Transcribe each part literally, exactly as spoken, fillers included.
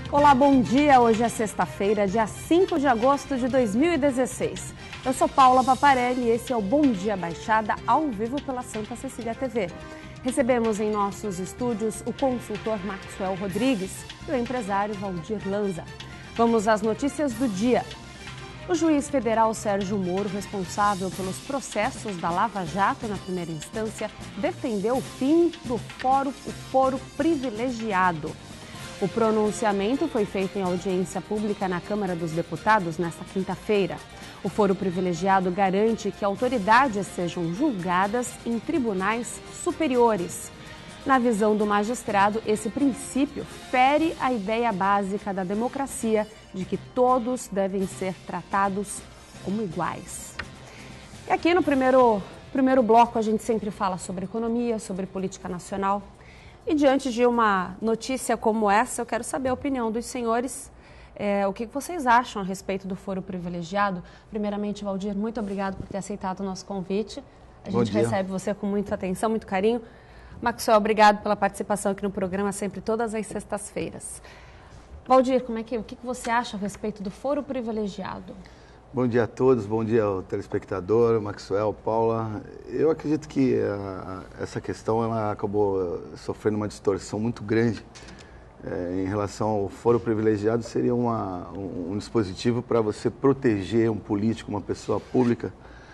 Olá, bom dia! Hoje é sexta-feira, dia cinco de agosto de dois mil e dezesseis. Eu sou Paula Paparelli e esse é o Bom Dia Baixada, ao vivo pela Santa Cecília T V. Recebemos em nossos estúdios o consultor Maxwell Rodrigues e o empresário Valdir Lanza. Vamos às notícias do dia. O juiz federal Sérgio Moro, responsável pelos processos da Lava Jato na primeira instância, defendeu o fim do foro, o foro privilegiado. O pronunciamento foi feito em audiência pública na Câmara dos Deputados nesta quinta-feira. O foro privilegiado garante que autoridades sejam julgadas em tribunais superiores. Na visão do magistrado, esse princípio fere a ideia básica da democracia de que todos devem ser tratados como iguais. E aqui no primeiro, primeiro bloco a gente sempre fala sobre economia, sobre política nacional. E diante de uma notícia como essa, eu quero saber a opinião dos senhores. É, o que vocês acham a respeito do foro privilegiado? Primeiramente, Valdir, muito obrigado por ter aceitado o nosso convite. A gente recebe você com muita atenção, muito carinho. Maxwell, obrigado pela participação aqui no programa, sempre todas as sextas-feiras. Valdir, como é que, o que você acha a respeito do foro privilegiado? Bom dia a todos, bom dia ao telespectador, Maxwell, Paula. Eu acredito que a, a, essa questão ela acabou sofrendo uma distorção muito grande é, em relação ao foro privilegiado. Seria uma, um, um dispositivo para você proteger um político, uma pessoa pública,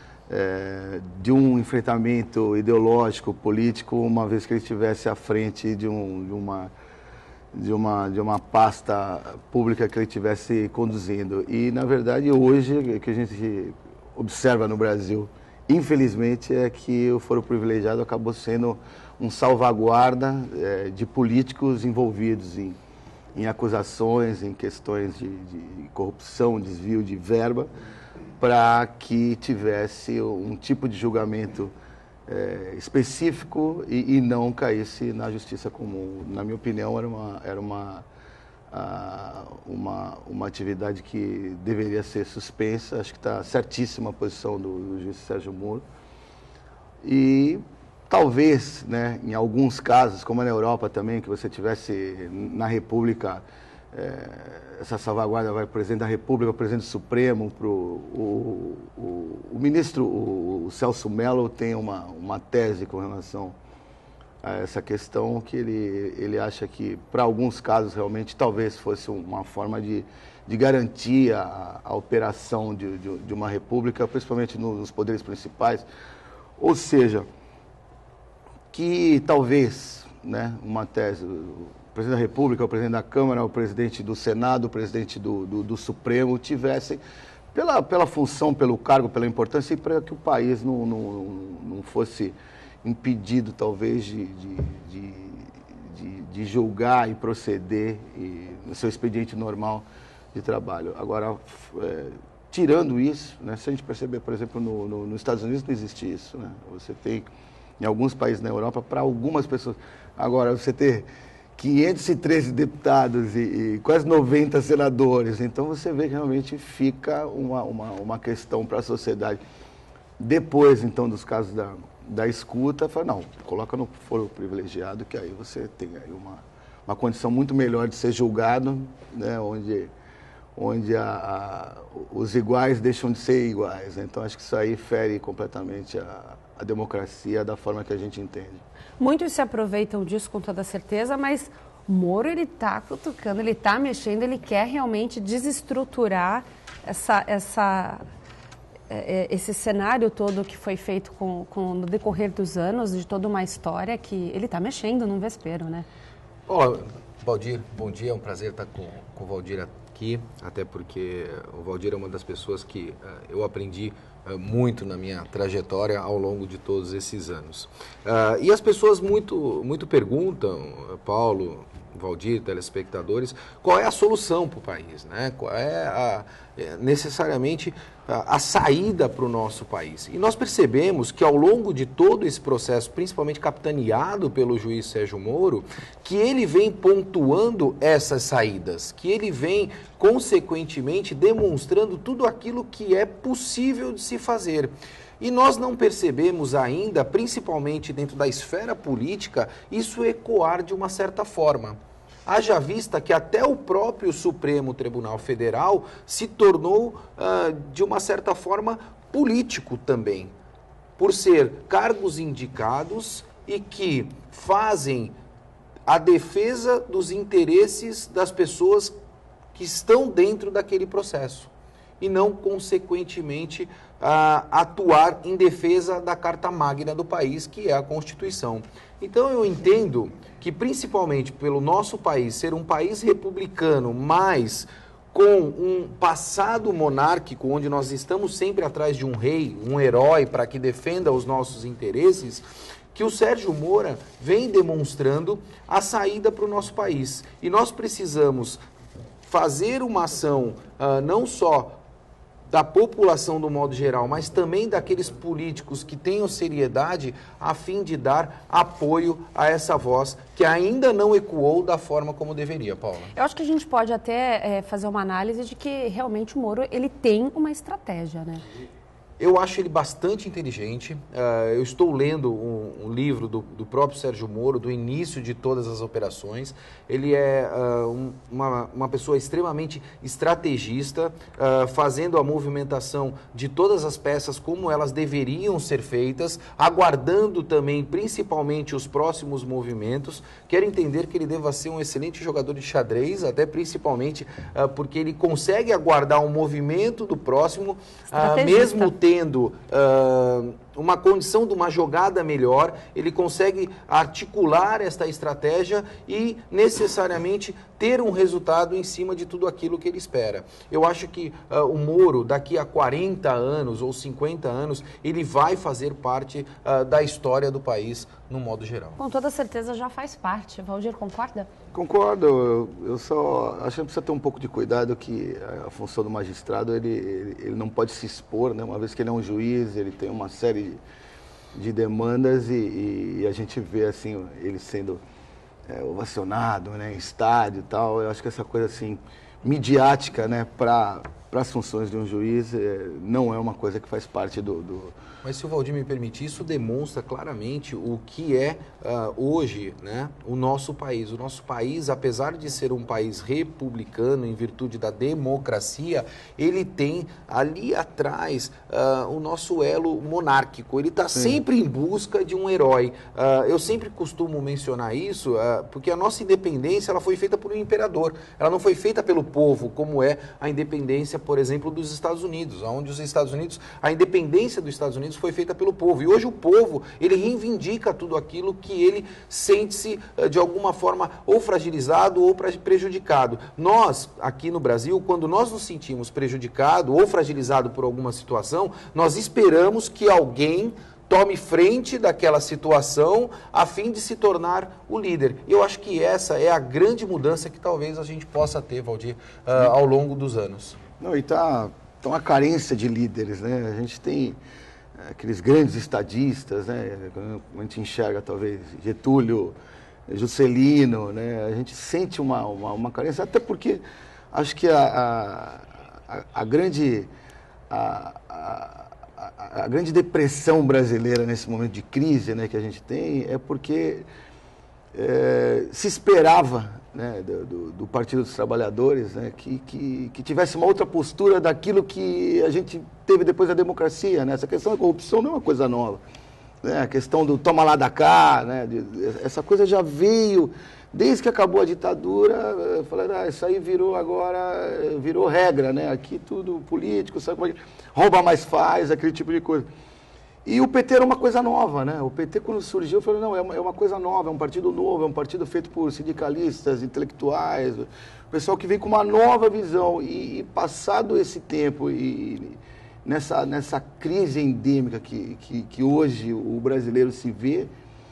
é, de um enfrentamento ideológico, político, uma vez que ele estivesse à frente de, um, de uma... De uma, de uma pasta pública que ele estivesse conduzindo. E, na verdade, hoje, o que a gente observa no Brasil, infelizmente, é que o foro privilegiado acabou sendo um salvaguarda é, de políticos envolvidos em, em acusações, em questões de, de corrupção, desvio de verba, para que tivesse um tipo de julgamento É, específico e, e não caísse na justiça comum. Na minha opinião, era uma, era uma, uh, uma, uma atividade que deveria ser suspensa. Acho que está certíssima a posição do, do juiz Sérgio Moro. E talvez, né, em alguns casos, como na Europa também, que você tivesse na República, é, essa salvaguarda vai para o presidente da República, o presidente Supremo, pro, o, o, o ministro, o, o Celso Mello, tem uma, uma tese com relação a essa questão, que ele, ele acha que, para alguns casos, realmente, talvez fosse uma forma de, de garantir a, a operação de, de, de uma república, principalmente nos poderes principais. Ou seja, que talvez, né, uma tese... o presidente da República, o presidente da Câmara, o presidente do Senado, o presidente do, do, do Supremo tivessem, pela, pela função, pelo cargo, pela importância, e para que o país não, não, não fosse impedido, talvez, de, de, de, de, de julgar e proceder e, no seu expediente normal de trabalho. Agora, é, tirando isso, né, se a gente perceber, por exemplo, no, no, nos Estados Unidos não existe isso, né? Você tem, em alguns países na Europa, para algumas pessoas. Agora, você ter quinhentos e treze deputados e, e quase noventa senadores. Então, você vê que realmente fica uma, uma, uma questão para a sociedade. Depois, então, dos casos da, da escuta, fala, não, coloca no foro privilegiado, que aí você tem aí uma, uma condição muito melhor de ser julgado, né, onde, onde a, a, os iguais deixam de ser iguais. Então, acho que isso aí fere completamente a, a democracia da forma que a gente entende. Muitos se aproveitam disso com toda certeza, mas Moro, ele está cutucando, ele está mexendo, ele quer realmente desestruturar essa, essa, é, esse cenário todo que foi feito com, com, no decorrer dos anos, de toda uma história que ele está mexendo num vespeiro, né? Olá, Valdir, bom dia, é um prazer estar com, com o Valdir aqui, até porque o Valdir é uma das pessoas que uh, eu aprendi muito na minha trajetória ao longo de todos esses anos. Uh, e as pessoas muito, muito perguntam, Paulo, Valdir, telespectadores, qual é a solução para o país, né? Qual é a, necessariamente a, a saída para o nosso país. E nós percebemos que ao longo de todo esse processo, principalmente capitaneado pelo juiz Sérgio Moro, que ele vem pontuando essas saídas, que ele vem consequentemente demonstrando tudo aquilo que é possível de se fazer. E nós não percebemos ainda, principalmente dentro da esfera política, isso ecoar de uma certa forma. haja vista que até o próprio Supremo Tribunal Federal se tornou, uh, de uma certa forma, político também, por ser cargos indicados e que fazem a defesa dos interesses das pessoas que estão dentro daquele processo e não, consequentemente, a atuar em defesa da Carta Magna do país, que é a Constituição. Então eu entendo que, principalmente pelo nosso país ser um país republicano, mas com um passado monárquico, onde nós estamos sempre atrás de um rei, um herói, para que defenda os nossos interesses, que o Sérgio Moro vem demonstrando a saída para o nosso país. E nós precisamos fazer uma ação, uh, não só da população do modo geral, mas também daqueles políticos que tenham seriedade, a fim de dar apoio a essa voz que ainda não ecoou da forma como deveria, Paula. Eu acho que a gente pode até é, fazer uma análise de que realmente o Moro ele tem uma estratégia, né? Eu acho ele bastante inteligente. Uh, eu estou lendo um, um livro do, do próprio Sérgio Moro, do início de todas as operações. Ele é uh, um, uma, uma pessoa extremamente estrategista, uh, fazendo a movimentação de todas as peças como elas deveriam ser feitas, aguardando também, principalmente, os próximos movimentos. Quero entender que ele deva ser um excelente jogador de xadrez, até principalmente uh, porque ele consegue aguardar um movimento do próximo, uh, mesmo tendo uh, uma condição de uma jogada melhor, ele consegue articular esta estratégia e necessariamente ter um resultado em cima de tudo aquilo que ele espera. Eu acho que uh, o Moro, daqui a quarenta anos ou cinquenta anos, ele vai fazer parte uh, da história do país no modo geral. Com toda certeza já faz parte. Valdir, concorda? Concordo. Eu, eu só acho que precisa ter um pouco de cuidado que a função do magistrado, ele, ele, ele não pode se expor, né? Uma vez que ele é um juiz, ele tem uma série de, de demandas e, e a gente vê assim, ele sendo é, ovacionado, né, em estádio e tal. Eu acho que essa coisa assim, midiática, né, para as funções de um juiz, é, não é uma coisa que faz parte do... do... Mas se o Valdir me permitir, isso demonstra claramente o que é uh, hoje, né, o nosso país. O nosso país, apesar de ser um país republicano, em virtude da democracia, ele tem ali atrás uh, o nosso elo monárquico. Ele está sempre em busca de um herói. Uh, eu sempre costumo mencionar isso, uh, porque a nossa independência ela foi feita por um imperador. Ela não foi feita pelo povo, como é a independência, por exemplo, dos Estados Unidos, onde os Estados Unidos, a independência dos Estados Unidos foi feita pelo povo. E hoje o povo, ele reivindica tudo aquilo que ele sente-se, de alguma forma, ou fragilizado ou prejudicado. Nós, aqui no Brasil, quando nós nos sentimos prejudicado ou fragilizado por alguma situação, nós esperamos que alguém tome frente daquela situação a fim de se tornar o líder. Eu acho que essa é a grande mudança que talvez a gente possa ter, Valdir, uh, ao longo dos anos. Não, e tá, tá uma carência de líderes, né? A gente tem aqueles grandes estadistas, né? A gente enxerga talvez Getúlio, Juscelino, né? A gente sente uma, uma, uma carência, até porque acho que a, a, a grande a, a, a, a grande depressão brasileira nesse momento de crise, né, que a gente tem é porque é, se esperava, né, do, do Partido dos Trabalhadores, né, que, que, que tivesse uma outra postura daquilo que a gente teve depois da democracia, né? Essa questão da corrupção não é uma coisa nova, né? A questão do toma lá da cá, né? De, essa coisa já veio desde que acabou a ditadura. Falaram, ah, isso aí virou agora, virou regra, né? Aqui tudo político, sabe, rouba mais faz, aquele tipo de coisa. E o P T era uma coisa nova, né? O P T, quando surgiu, falou, não, é uma, é uma coisa nova, é um partido novo, é um partido feito por sindicalistas, intelectuais, o pessoal que vem com uma nova visão. E, e passado esse tempo, e nessa, nessa crise endêmica que, que, que hoje o brasileiro se vê,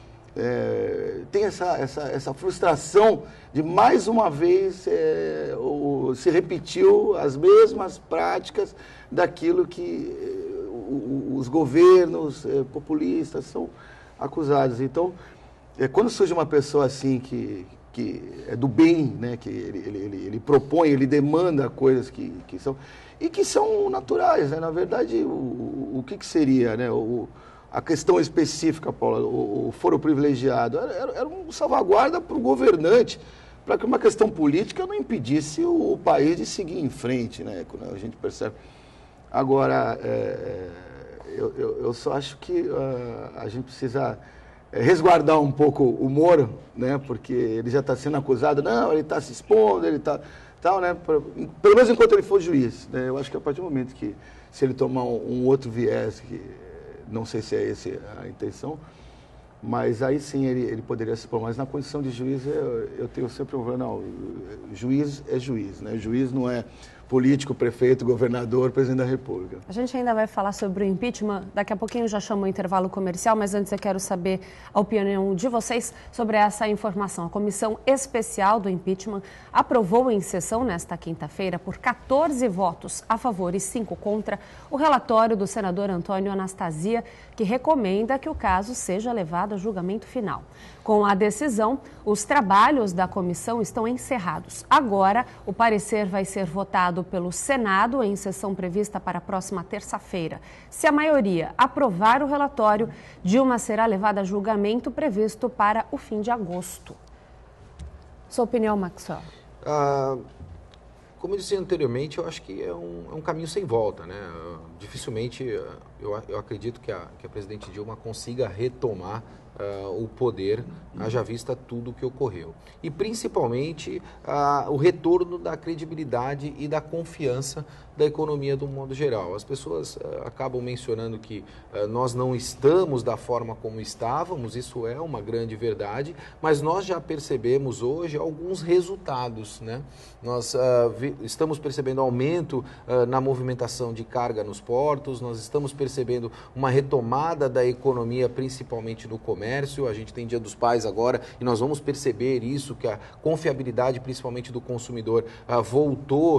é, tem essa, essa, essa frustração de, mais uma vez, é, o, se repetiu as mesmas práticas daquilo que os governos eh, populistas são acusados. Então, eh, quando surge uma pessoa assim que, que é do bem, né, que ele, ele, ele propõe, ele demanda coisas que, que são e que são naturais, né? Na verdade, o, o que, que seria, né, o, a questão específica, Paula, o, o foro privilegiado, era, era um salvaguarda para o governante, para que uma questão política não impedisse o, o país de seguir em frente, né? Quando a gente percebe. Agora, é, eu, eu, eu só acho que uh, a gente precisa resguardar um pouco o Moro, né? Porque ele já está sendo acusado, não, ele está se expondo, ele está... Tal, né? Pelo menos enquanto ele for juiz, né? Eu acho que a partir do momento que, se ele tomar um, um outro viés, que não sei se é essa a intenção, mas aí sim ele, ele poderia se expor. Mas na condição de juiz, eu, eu tenho sempre um... Não, juiz é juiz, né? Juiz não é político, prefeito, governador, presidente da República. A gente ainda vai falar sobre o impeachment, daqui a pouquinho eu já chamo o intervalo comercial, mas antes eu quero saber a opinião de vocês sobre essa informação. A Comissão Especial do Impeachment aprovou em sessão nesta quinta-feira, por quatorze votos a favor e cinco contra, o relatório do senador Antônio Anastasia, que recomenda que o caso seja levado a julgamento final. Com a decisão, os trabalhos da comissão estão encerrados. Agora, o parecer vai ser votado pelo Senado em sessão prevista para a próxima terça-feira. Se a maioria aprovar o relatório, Dilma será levada a julgamento previsto para o fim de agosto. Sua opinião, Maxwell? Ah, como eu disse anteriormente, eu acho que é um, é um caminho sem volta, né? Dificilmente, eu, eu acredito que a, que a presidente Dilma consiga retomar Uh, o poder, haja vista tudo o que ocorreu. E principalmente uh, o retorno da credibilidade e da confiança da economia do modo geral. As pessoas uh, acabam mencionando que uh, nós não estamos da forma como estávamos, isso é uma grande verdade, mas nós já percebemos hoje alguns resultados, né? Nós uh, vi, estamos percebendo aumento uh, na movimentação de carga nos portos, nós estamos percebendo uma retomada da economia, principalmente no comércio. A gente tem Dia dos Pais agora e nós vamos perceber isso, que a confiabilidade, principalmente do consumidor, uh, voltou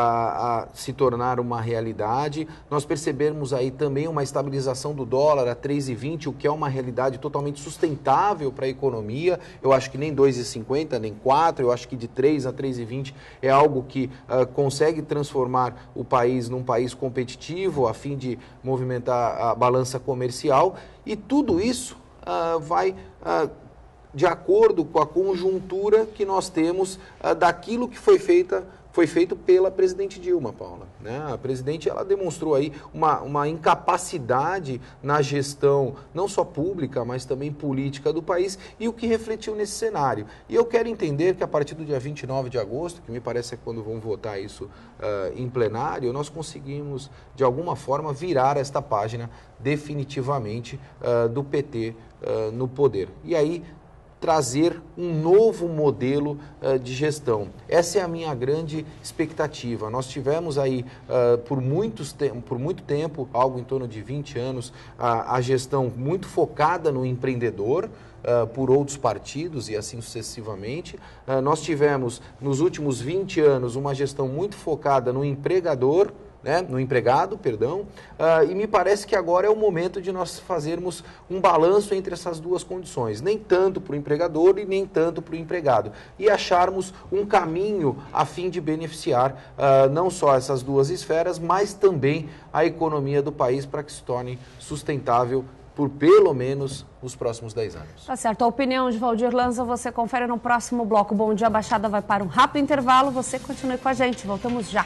a, a se tornar uma realidade. Nós percebemos aí também uma estabilização do dólar a três e vinte, o que é uma realidade totalmente sustentável para a economia. Eu acho que nem dois e cinquenta, nem quatro, eu acho que de três a três e vinte é algo que uh, consegue transformar o país num país competitivo a fim de movimentar a balança comercial. E tudo isso Uh, vai uh, de acordo com a conjuntura que nós temos uh, daquilo que foi, feita, foi feito pela presidente Dilma, Paula. Né? A presidente ela demonstrou aí uma, uma incapacidade na gestão, não só pública, mas também política do país, e o que refletiu nesse cenário. E eu quero entender que a partir do dia vinte e nove de agosto, que me parece é quando vão votar isso uh, em plenário, nós conseguimos, de alguma forma, virar esta página definitivamente uh, do P T uh, no poder. E aí, trazer um novo modelo uh, de gestão. Essa é a minha grande expectativa. Nós tivemos aí, uh, por, muitos te por muito tempo, algo em torno de vinte anos, uh, a gestão muito focada no empreendedor, Uh, por outros partidos e assim sucessivamente. Uh, nós tivemos, nos últimos vinte anos, uma gestão muito focada no empregador, né, no empregado, perdão, uh, e me parece que agora é o momento de nós fazermos um balanço entre essas duas condições, nem tanto para o empregador e nem tanto para o empregado, e acharmos um caminho a fim de beneficiar uh, não só essas duas esferas, mas também a economia do país para que se torne sustentável por pelo menos os próximos dez anos. Tá certo. A opinião de Valdir Lanza você confere no próximo bloco. Bom Dia Baixada vai para um rápido intervalo. Você continue com a gente. Voltamos já.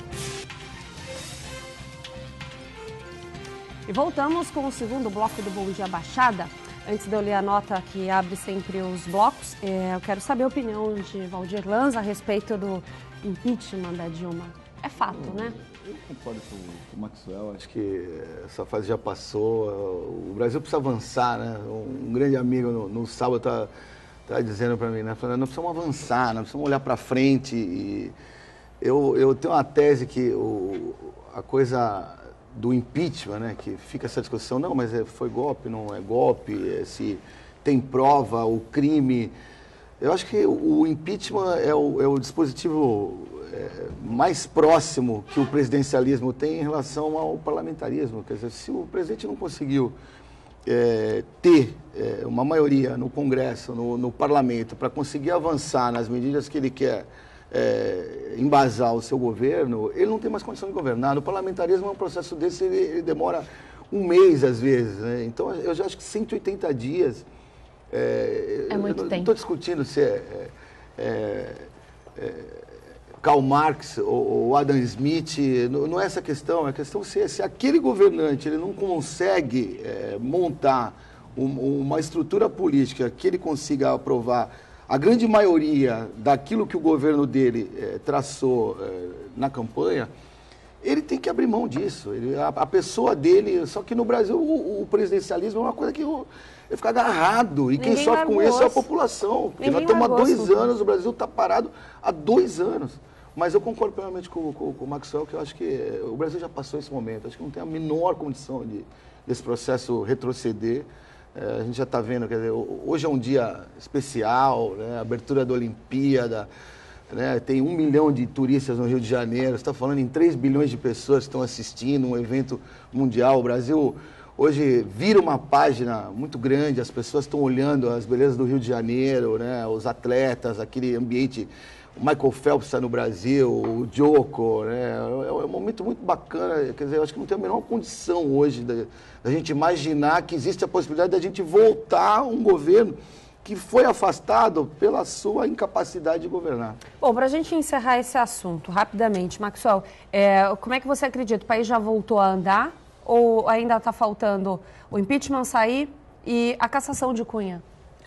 E voltamos com o segundo bloco do Bom Dia Baixada. Antes de eu ler a nota que abre sempre os blocos, é, eu quero saber a opinião de Valdir Lanza a respeito do impeachment da Dilma. É fato, eu, né? Eu concordo com, com o Maxwell, acho que essa fase já passou, o Brasil precisa avançar, né? Um grande amigo no, no sábado está tá dizendo para mim, né? Falando, nós precisamos avançar, nós precisamos olhar para frente. E eu, eu tenho uma tese que o, a coisa do impeachment, né? Que fica essa discussão, não, mas é, foi golpe, não é golpe, é, se tem prova, o crime. Eu acho que o impeachment é o, é o dispositivo é, mais próximo que o presidencialismo tem em relação ao parlamentarismo. Quer dizer, se o presidente não conseguiu é, ter é, uma maioria no Congresso, no, no parlamento, para conseguir avançar nas medidas que ele quer é, embasar o seu governo, ele não tem mais condição de governar. No parlamentarismo, é um processo desse, ele, ele demora um mês, às vezes. Né? Então, eu já acho que cento e oitenta dias... É, é muito eu não tempo. estou discutindo se é, é, é, Karl Marx ou, ou Adam Smith, não, não é essa a questão, é a questão se, se aquele governante ele não consegue é, montar um, uma estrutura política que ele consiga aprovar a grande maioria daquilo que o governo dele é, traçou é, na campanha, ele tem que abrir mão disso. Ele, a, a pessoa dele, só que no Brasil o, o presidencialismo é uma coisa que eu, ele fica agarrado. E Ninguém quem sofre com isso é a população. Porque Ninguém nós estamos há dois osso. anos, o Brasil está parado há dois anos. Mas eu concordo plenamente com, com, com o Maxwell, que eu acho que o Brasil já passou esse momento. Acho que não tem a menor condição de desse processo retroceder. É, a gente já está vendo, quer dizer, hoje é um dia especial, né? Abertura da Olimpíada, né? Tem um milhão de turistas no Rio de Janeiro, você está falando em três bilhões de pessoas que estão assistindo um evento mundial. O Brasil hoje vira uma página muito grande, as pessoas estão olhando as belezas do Rio de Janeiro, né? Os atletas, aquele ambiente. O Michael Phelps está no Brasil, o Djoko, né? É um momento muito bacana, quer dizer, eu acho que não tem a menor condição hoje da, da gente imaginar que existe a possibilidade da gente voltar a um governo que foi afastado pela sua incapacidade de governar. Bom, para a gente encerrar esse assunto rapidamente, Maxwell, é, como é que você acredita? O país já voltou a andar ou ainda está faltando o impeachment sair e a cassação de Cunha?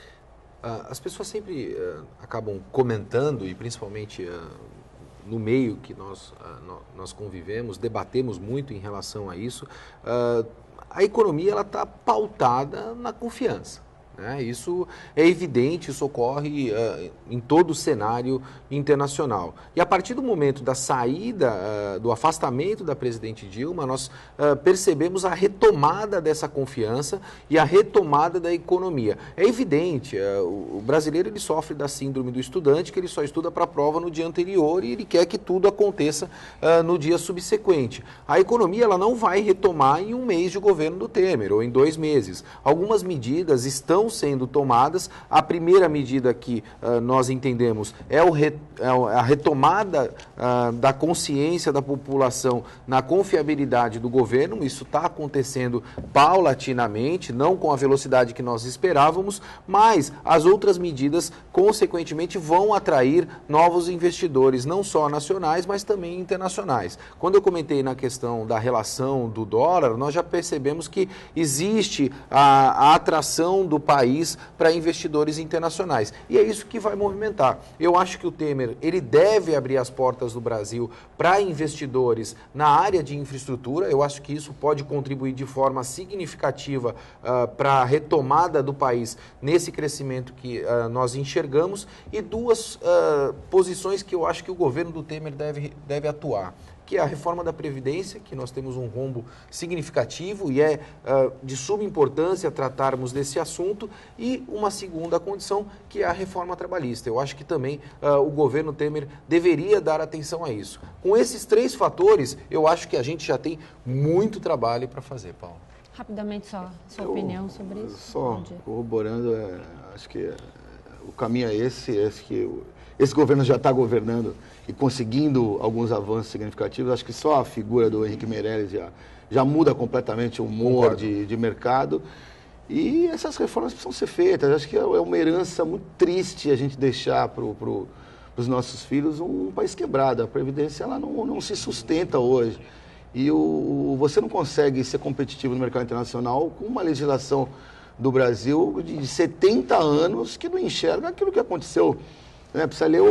As pessoas sempre uh, acabam comentando, e principalmente uh, no meio que nós, uh, nós convivemos, debatemos muito em relação a isso, uh, a economia ela está pautada na confiança. Né? Isso é evidente, isso ocorre uh, em todo o cenário internacional. E a partir do momento da saída, uh, do afastamento da presidente Dilma, nós uh, percebemos a retomada dessa confiança e a retomada da economia. É evidente, uh, o brasileiro ele sofre da síndrome do estudante, que ele só estuda para a prova no dia anterior e ele quer que tudo aconteça uh, no dia subsequente. A economia ela não vai retomar em um mês de governo do Temer ou em dois meses. Algumas medidas estão sendo tomadas. A primeira medida que uh, nós entendemos é, o re, é a retomada uh, da consciência da população na confiabilidade do governo. Isso está acontecendo paulatinamente, não com a velocidade que nós esperávamos, mas as outras medidas, consequentemente, vão atrair novos investidores, não só nacionais, mas também internacionais. Quando eu comentei na questão da relação do dólar, nós já percebemos que existe a, a atração do país para investidores internacionais. E é isso que vai movimentar. Eu acho que o Temer, ele deve abrir as portas do Brasil para investidores na área de infraestrutura. Eu acho que isso pode contribuir de forma significativa uh, para a retomada do país nesse crescimento que uh, nós enxergamos. E duas uh, posições que eu acho que o governo do Temer deve, deve atuar, que é a reforma da Previdência, que nós temos um rombo significativo e é uh, de suma importância tratarmos desse assunto, e uma segunda condição, que é a reforma trabalhista. Eu acho que também uh, o governo Temer deveria dar atenção a isso. Com esses três fatores, eu acho que a gente já tem muito trabalho para fazer, Paulo. Rapidamente, só sua Eu, opinião sobre isso. Só corroborando, é, acho que é, o caminho é esse, esse que... Esse governo já está governando e conseguindo alguns avanços significativos. Acho que só a figura do Henrique Meirelles já, já muda completamente o humor de, de mercado. E essas reformas precisam ser feitas. Acho que é uma herança muito triste a gente deixar para pro, os nossos filhos um país quebrado. A Previdência ela não, não se sustenta hoje. E o, você não consegue ser competitivo no mercado internacional com uma legislação do Brasil de setenta anos que não enxerga aquilo que aconteceu. É, precisa ler o,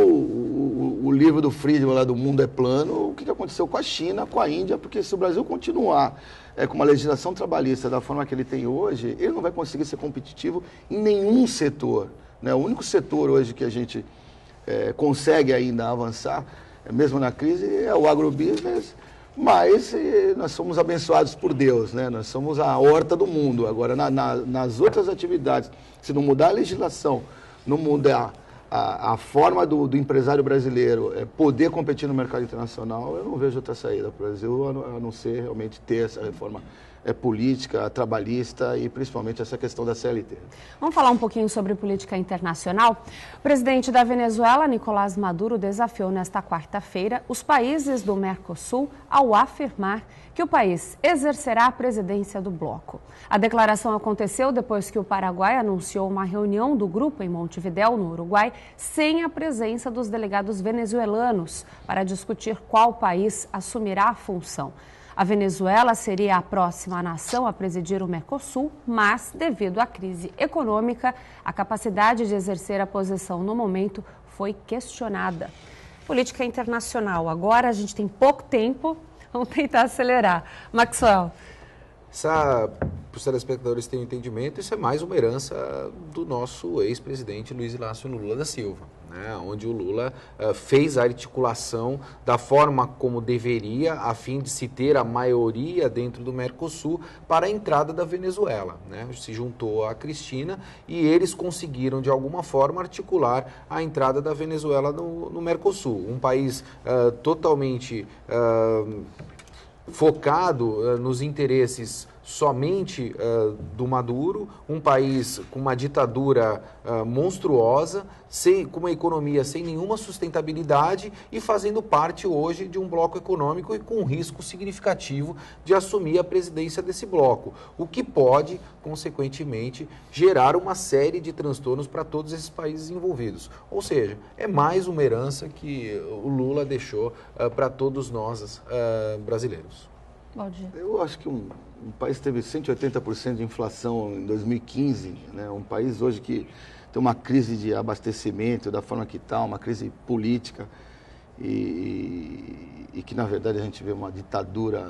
o, o livro do Friedman lá do Mundo é Plano, o que aconteceu com a China, com a Índia, porque se o Brasil continuar é, com uma legislação trabalhista da forma que ele tem hoje, ele não vai conseguir ser competitivo em nenhum setor. Né? O único setor hoje que a gente é, consegue ainda avançar, é, mesmo na crise, é o agrobusiness, mas e, nós somos abençoados por Deus, né? Nós somos a horta do mundo. Agora, na, na, nas outras atividades, se não mudar a legislação, não mudar A, a forma do, do empresário brasileiro é poder competir no mercado internacional, eu não vejo outra saída para o Brasil, a não, a não ser realmente ter essa reforma é, política, trabalhista e principalmente essa questão da C L T. Vamos falar um pouquinho sobre política internacional? O presidente da Venezuela, Nicolás Maduro, desafiou nesta quarta-feira os países do Mercosul ao afirmar que o país exercerá a presidência do bloco. A declaração aconteceu depois que o Paraguai anunciou uma reunião do grupo em Montevidéu, no Uruguai, sem a presença dos delegados venezuelanos para discutir qual país assumirá a função. A Venezuela seria a próxima nação a presidir o Mercosul, mas, devido à crise econômica, a capacidade de exercer a posição no momento foi questionada. Política internacional. Agora a gente tem pouco tempo, vamos tentar acelerar. Maxwell. Essa, para os telespectadores terem entendimento, isso é mais uma herança do nosso ex-presidente Luiz Inácio Lula da Silva, né? Onde o Lula uh, fez a articulação da forma como deveria, a fim de se ter a maioria dentro do Mercosul para a entrada da Venezuela, né? Se juntou a Cristina e eles conseguiram, de alguma forma, articular a entrada da Venezuela no, no Mercosul, um país uh, totalmente Uh, focado uh, nos interesses somente uh, do Maduro, um país com uma ditadura uh, monstruosa, sem, com uma economia sem nenhuma sustentabilidade e fazendo parte hoje de um bloco econômico e com um risco significativo de assumir a presidência desse bloco, o que pode, consequentemente, gerar uma série de transtornos para todos esses países envolvidos. Ou seja, é mais uma herança que o Lula deixou uh, para todos nós uh, brasileiros. Valdir. Eu acho que um, um país teve cento e oitenta por cento de inflação em dois mil e quinze, né? Um país hoje que tem uma crise de abastecimento da forma que está, uma crise política e, e que, na verdade, a gente vê uma ditadura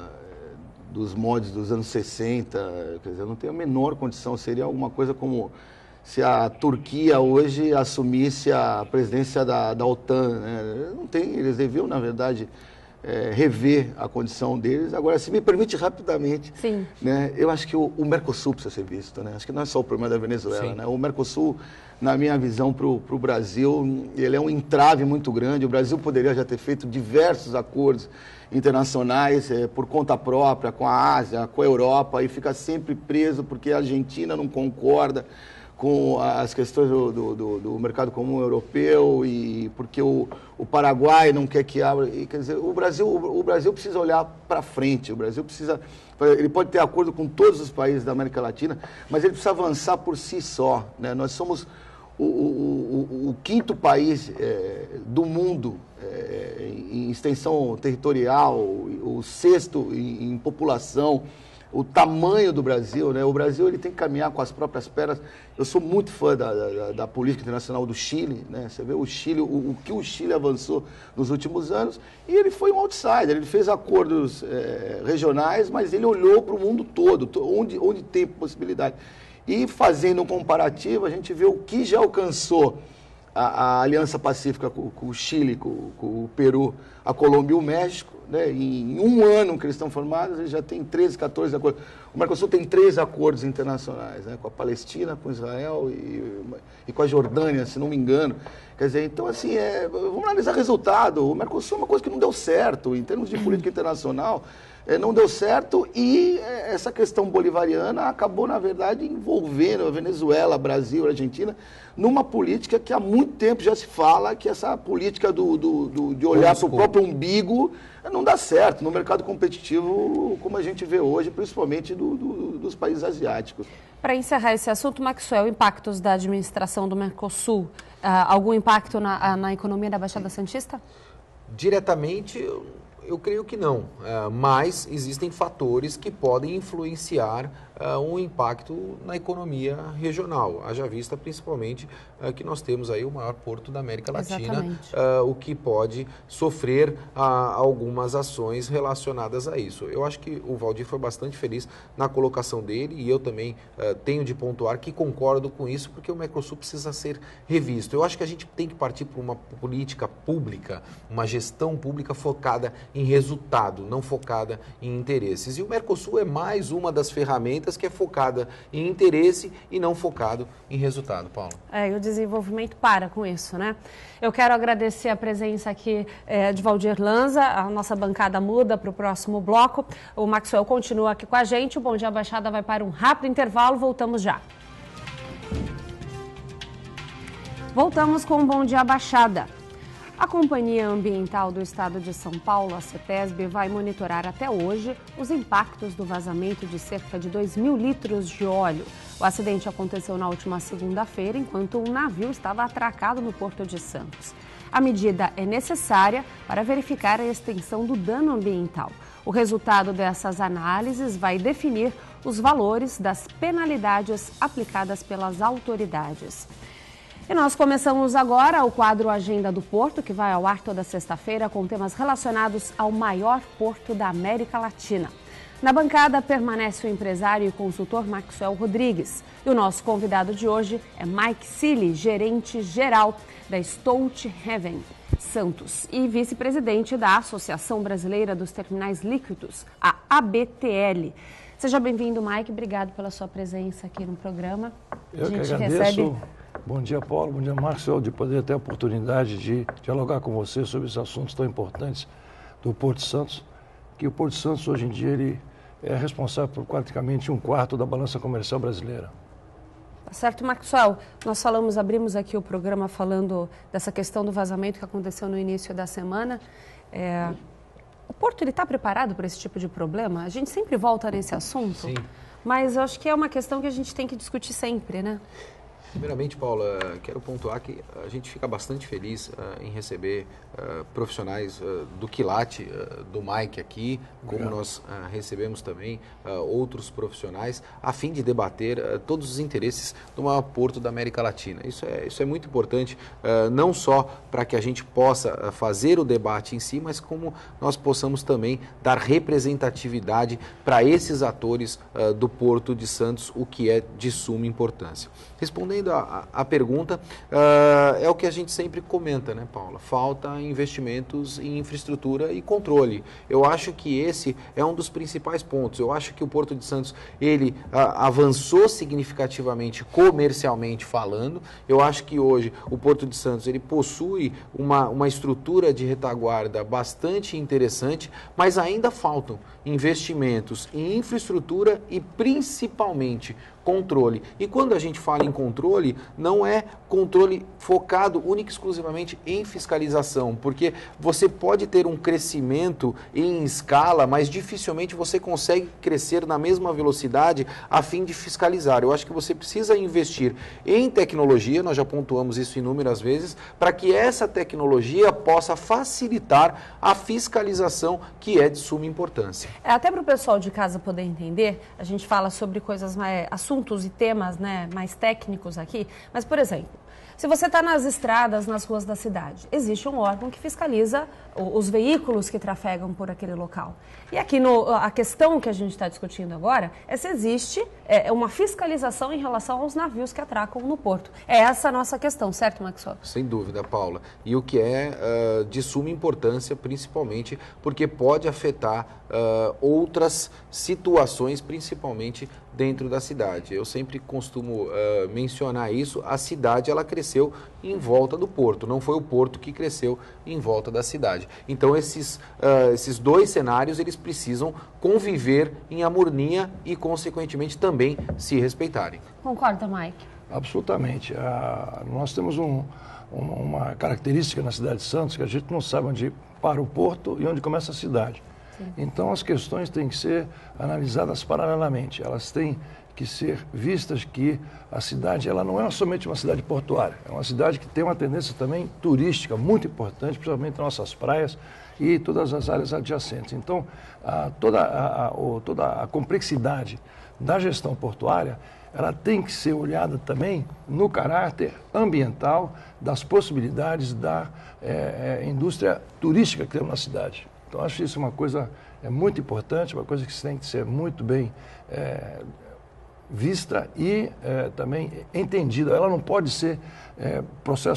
dos moldes dos anos sessenta, quer dizer, não tem a menor condição, seria alguma coisa como se a Turquia hoje assumisse a presidência da, da OTAN, né? Não tem, eles deviam, na verdade, É, rever a condição deles. Agora, se me permite rapidamente, Sim. Né, eu acho que o, o Mercosul precisa ser visto, né? Acho que não é só o problema da Venezuela, né? O Mercosul, na minha visão, para o Brasil, ele é um entrave muito grande. O Brasil poderia já ter feito diversos acordos internacionais é, por conta própria, com a Ásia, com a Europa, e fica sempre preso porque a Argentina não concorda com as questões do, do, do mercado comum europeu e porque o, o Paraguai não quer que abra. E, quer dizer, o Brasil, o Brasil precisa olhar para frente, o Brasil precisa, ele pode ter acordo com todos os países da América Latina, mas ele precisa avançar por si só, né? Nós somos o, o, o, o quinto país é, do mundo é, em extensão territorial, o sexto em, em população. O tamanho do Brasil, né? O Brasil ele tem que caminhar com as próprias pernas. Eu sou muito fã da, da, da política internacional do Chile, né? Você vê o Chile, o, o que o Chile avançou nos últimos anos, e ele foi um outsider, ele fez acordos é, regionais, mas ele olhou para o mundo todo, onde, onde tem possibilidade. E fazendo um comparativo, a gente vê o que já alcançou a, a Aliança Pacífica com, com o Chile, com, com o Peru, a Colômbia e o México, né? Em um ano que eles estão formados, eles já têm treze, quatorze acordos. O Mercosul tem três acordos internacionais, né? Com a Palestina, com Israel e, e com a Jordânia, se não me engano. Quer dizer, então, assim, é, vamos analisar resultado. O Mercosul é uma coisa que não deu certo em termos de política internacional. É, não deu certo e é, essa questão bolivariana acabou, na verdade, envolvendo a Venezuela, Brasil, Argentina, numa política que há muito tempo já se fala que essa política do, do, do, de olhar para o próprio umbigo não dá certo no mercado competitivo como a gente vê hoje, principalmente do, do, dos países asiáticos. Para encerrar esse assunto, Maxwell, impactos da administração do Mercosul, uh, algum impacto na, na economia da Baixada Santista? Diretamente, eu, eu creio que não, uh, mas existem fatores que podem influenciar uh, um impacto na economia regional, haja vista principalmente uh, que nós temos aí o maior porto da América Latina, uh, o que pode sofrer uh, algumas ações relacionadas a isso. Eu acho que o Valdir foi bastante feliz na colocação dele e eu também uh, tenho de pontuar que concordo com isso, porque o Mercosul precisa ser revisto. Eu acho que a gente tem que partir para uma política pública, uma gestão pública focada em resultado, não focada em interesses. E o Mercosul é mais uma das ferramentas que é focada em interesse e não focado em resultado, Paulo. É, e o desenvolvimento para com isso, né? Eu quero agradecer a presença aqui é, de Valdir Lanza, a nossa bancada muda para o próximo bloco. O Maxwell continua aqui com a gente, o Bom Dia Baixada vai para um rápido intervalo, voltamos já. Voltamos com o Bom Dia Baixada. A Companhia Ambiental do Estado de São Paulo, a CETESB, vai monitorar até hoje os impactos do vazamento de cerca de dois mil litros de óleo. O acidente aconteceu na última segunda-feira, enquanto um navio estava atracado no Porto de Santos. A medida é necessária para verificar a extensão do dano ambiental. O resultado dessas análises vai definir os valores das penalidades aplicadas pelas autoridades. E nós começamos agora o quadro Agenda do Porto, que vai ao ar toda sexta-feira com temas relacionados ao maior porto da América Latina. Na bancada permanece o empresário e consultor Maxwell Rodrigues. E o nosso convidado de hoje é Mike Sealy, gerente-geral da Stolthaven Santos e vice-presidente da Associação Brasileira dos Terminais Líquidos, a A B T L. Seja bem-vindo, Mike. Obrigado pela sua presença aqui no programa. Eu que agradeço. Recebe... Bom dia, Paulo. Bom dia, Maxwell, de poder ter a oportunidade de dialogar com você sobre esses assuntos tão importantes do Porto de Santos, que o Porto de Santos, hoje em dia, ele é responsável por praticamente um quarto da balança comercial brasileira. Tá certo, Maxwell. Nós falamos, abrimos aqui o programa falando dessa questão do vazamento que aconteceu no início da semana. É... O Porto está preparado para esse tipo de problema? A gente sempre volta nesse assunto, Sim. Mas eu acho que é uma questão que a gente tem que discutir sempre, né? Primeiramente, Paula, quero pontuar que a gente fica bastante feliz uh, em receber uh, profissionais uh, do quilate, uh, do Mike aqui, como Obrigado. nós uh, recebemos também uh, outros profissionais, a fim de debater uh, todos os interesses do maior porto da América Latina. Isso é, isso é muito importante, uh, não só para que a gente possa uh, fazer o debate em si, mas como nós possamos também dar representatividade para esses atores uh, do Porto de Santos, o que é de suma importância. Respondendo a, a pergunta, uh, é o que a gente sempre comenta, né, Paula? Falta investimentos em infraestrutura e controle. Eu acho que esse é um dos principais pontos. Eu acho que o Porto de Santos, ele uh, avançou significativamente comercialmente falando. Eu acho que hoje o Porto de Santos, ele possui uma, uma estrutura de retaguarda bastante interessante, mas ainda faltam investimentos em infraestrutura e principalmente controle. E quando a gente fala em controle, não é controle focado única e exclusivamente em fiscalização, porque você pode ter um crescimento em escala, mas dificilmente você consegue crescer na mesma velocidade a fim de fiscalizar. Eu acho que você precisa investir em tecnologia, nós já pontuamos isso inúmeras vezes, para que essa tecnologia possa facilitar a fiscalização, que é de suma importância. É, até para o pessoal de casa poder entender, a gente fala sobre coisas mais, assuntos e temas, né, mais técnicos aqui, mas, por exemplo, se você está nas estradas, nas ruas da cidade, existe um órgão que fiscaliza os veículos que trafegam por aquele local. E aqui no, a questão que a gente está discutindo agora é se existe é, uma fiscalização em relação aos navios que atracam no porto. É essa a nossa questão, certo, Maxwell? Sem dúvida, Paula. E o que é uh, de suma importância, principalmente porque pode afetar uh, outras situações, principalmente dentro da cidade. Eu sempre costumo uh, mencionar isso, a cidade ela cresceu em volta do porto, não foi o porto que cresceu em volta da cidade. Então esses, uh, esses dois cenários eles precisam conviver em harmonia e consequentemente também se respeitarem. Concorda, Mike? Absolutamente. Ah, nós temos um, uma, uma característica na cidade de Santos que a gente não sabe onde para o porto e onde começa a cidade. Sim. Então as questões têm que ser analisadas paralelamente, elas têm que ser vistas que a cidade ela não é somente uma cidade portuária, é uma cidade que tem uma tendência também turística muito importante, principalmente nas nossas praias e todas as áreas adjacentes. Então, a, toda, a, a, toda a complexidade da gestão portuária, ela tem que ser olhada também no caráter ambiental das possibilidades da é, é, indústria turística que temos na cidade. Então, acho isso uma coisa é, muito importante, uma coisa que tem que ser muito bem é, vista e é, também entendida. Ela não pode ser é, processos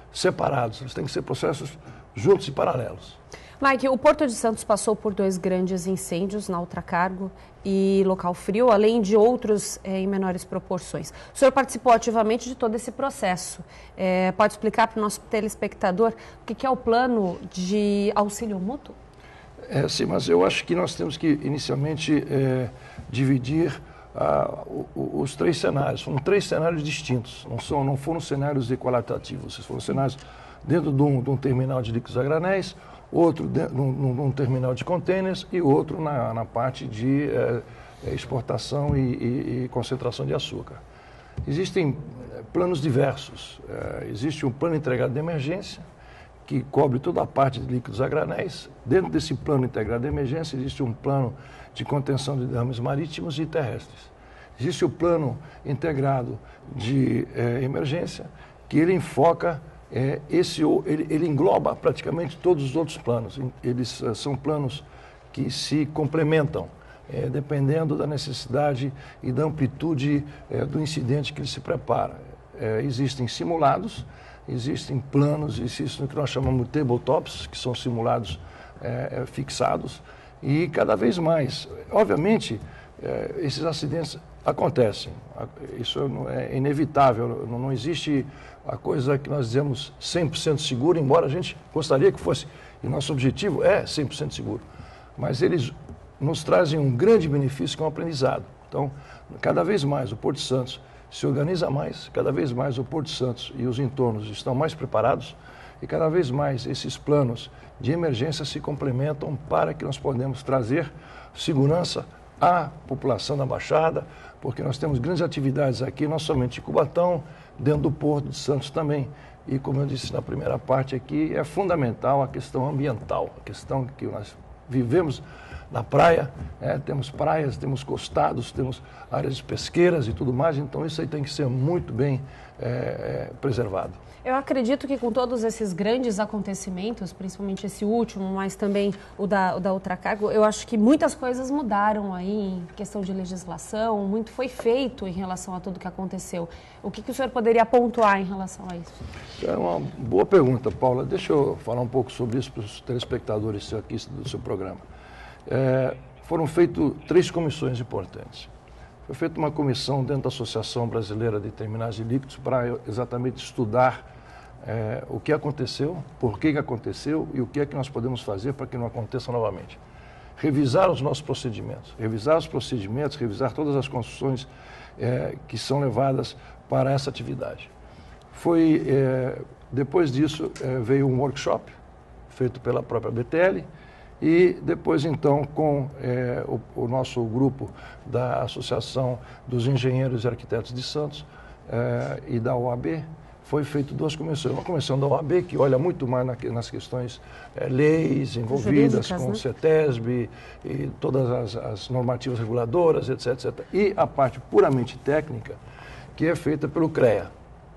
separados, eles têm que ser processos juntos e paralelos. Mike, o Porto de Santos passou por dois grandes incêndios na Ultracargo e Local Frio, além de outros é, em menores proporções. O senhor participou ativamente de todo esse processo. É, pode explicar para o nosso telespectador o que, que é o plano de auxílio mútuo? É, sim, mas eu acho que nós temos que inicialmente é, dividir ah, o, o, os três cenários. Foram três cenários distintos, não, são, não foram cenários equalitativos, foram cenários dentro de um, de um terminal de líquidos a granéis, outro dentro, num, num terminal de containers e outro na, na parte de eh, exportação e, e, e concentração de açúcar. Existem planos diversos. Eh, existe um plano integrado de emergência, que cobre toda a parte de líquidos a granéis. Dentro desse plano integrado de emergência, existe um plano de contenção de derrames marítimos e terrestres. Existe o plano integrado de eh, emergência, que ele enfoca É, esse, ele, ele engloba praticamente todos os outros planos. Eles uh, são planos que se complementam, é, dependendo da necessidade e da amplitude é, do incidente que ele se prepara. É, existem simulados, existem planos, existem o que nós chamamos de tabletops, que são simulados é, fixados, e cada vez mais. Obviamente, é, esses acidentes acontecem, isso é inevitável, não, não existe a coisa que nós dizemos cem por cento seguro, embora a gente gostaria que fosse, e nosso objetivo é cem por cento seguro, mas eles nos trazem um grande benefício que é um aprendizado. Então, cada vez mais o Porto de Santos se organiza mais, cada vez mais o Porto de Santos e os entornos estão mais preparados e cada vez mais esses planos de emergência se complementam para que nós podemos trazer segurança à população da Baixada, porque nós temos grandes atividades aqui, não somente em Cubatão, dentro do Porto de Santos também. E como eu disse na primeira parte aqui, é fundamental a questão ambiental, a questão que nós vivemos na praia, é, temos praias, temos costados, temos áreas pesqueiras e tudo mais, então isso aí tem que ser muito bem é, é, preservado. Eu acredito que com todos esses grandes acontecimentos, principalmente esse último, mas também o da, o da Ultracargo, eu acho que muitas coisas mudaram aí em questão de legislação, muito foi feito em relação a tudo que aconteceu. O que, que o senhor poderia pontuar em relação a isso? É uma boa pergunta, Paula. Deixa eu falar um pouco sobre isso para os telespectadores aqui do seu programa. É, foram feitas três comissões importantes. Foi feita uma comissão dentro da Associação Brasileira de Terminais de Líquidos para exatamente estudar é, o que aconteceu, por que, que aconteceu e o que é que nós podemos fazer para que não aconteça novamente. Revisar os nossos procedimentos, revisar os procedimentos, revisar todas as construções é, que são levadas para essa atividade. Foi, é, depois disso, é, veio um workshop feito pela própria B T L, e depois, então, com é, o, o nosso grupo da Associação dos Engenheiros e Arquitetos de Santos é, e da O A B, foi feito duas comissões. Uma comissão da O A B, que olha muito mais na, nas questões é, leis envolvidas com o CETESB e todas as, as normativas reguladoras, etc, etcétera. E a parte puramente técnica, que é feita pelo CREA.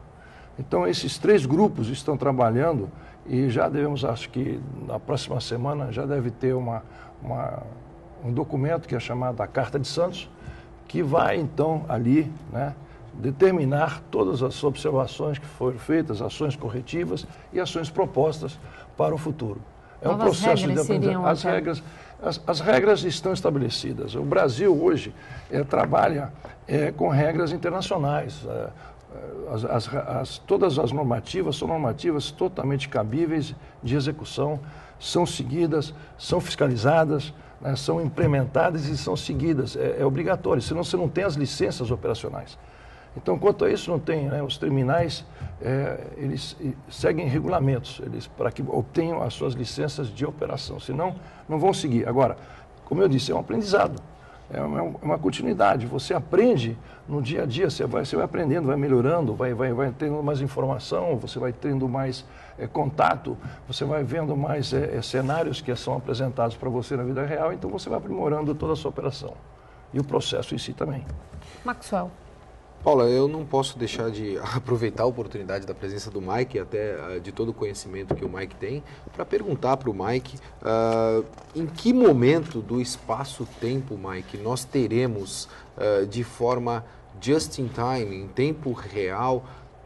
Então, esses três grupos estão trabalhando e já devemos, acho que na próxima semana, já deve ter uma, uma, um documento que é chamado a Carta de Santos, que vai, então, ali, né, determinar todas as observações que foram feitas, ações corretivas e ações propostas para o futuro. É um processo de aprendizagem. As regras, as, as regras estão estabelecidas. O Brasil, hoje, é, trabalha é, com regras internacionais. É, As, as, as, todas as normativas são normativas totalmente cabíveis de execução, são seguidas, são fiscalizadas, né, são implementadas e são seguidas. É, é obrigatório, senão você não tem as licenças operacionais. Então, quanto a isso, não tem, né, os terminais, é, eles seguem regulamentos eles, para que obtenham as suas licenças de operação, senão não vão seguir. Agora, como eu disse, é um aprendizado. É uma continuidade, você aprende no dia a dia, você vai, você vai aprendendo, vai melhorando, vai, vai, vai tendo mais informação, você vai tendo mais é, contato, você vai vendo mais é, é, cenários que são apresentados para você na vida real, então você vai aprimorando toda a sua operação e o processo em si também. Maxwell. Paula, eu não posso deixar de aproveitar a oportunidade da presença do Mike, até uh, de todo o conhecimento que o Mike tem, para perguntar para o Mike uh, em que momento do espaço-tempo, Mike, nós teremos uh, de forma just in time, em tempo real,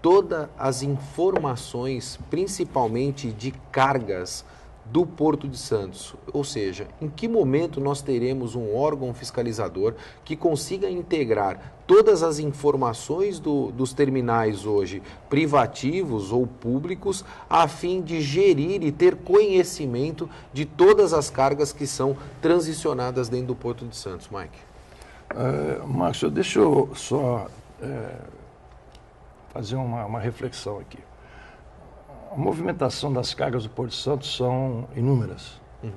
todas as informações, principalmente de cargas do Porto de Santos? Ou seja, em que momento nós teremos um órgão fiscalizador que consiga integrar todas as informações do, dos terminais hoje, privativos ou públicos, a fim de gerir e ter conhecimento de todas as cargas que são transicionadas dentro do Porto de Santos, Mike? Uh, Márcio, deixa eu só é, fazer uma, uma reflexão aqui. A movimentação das cargas do Porto de Santos são inúmeras. Uhum.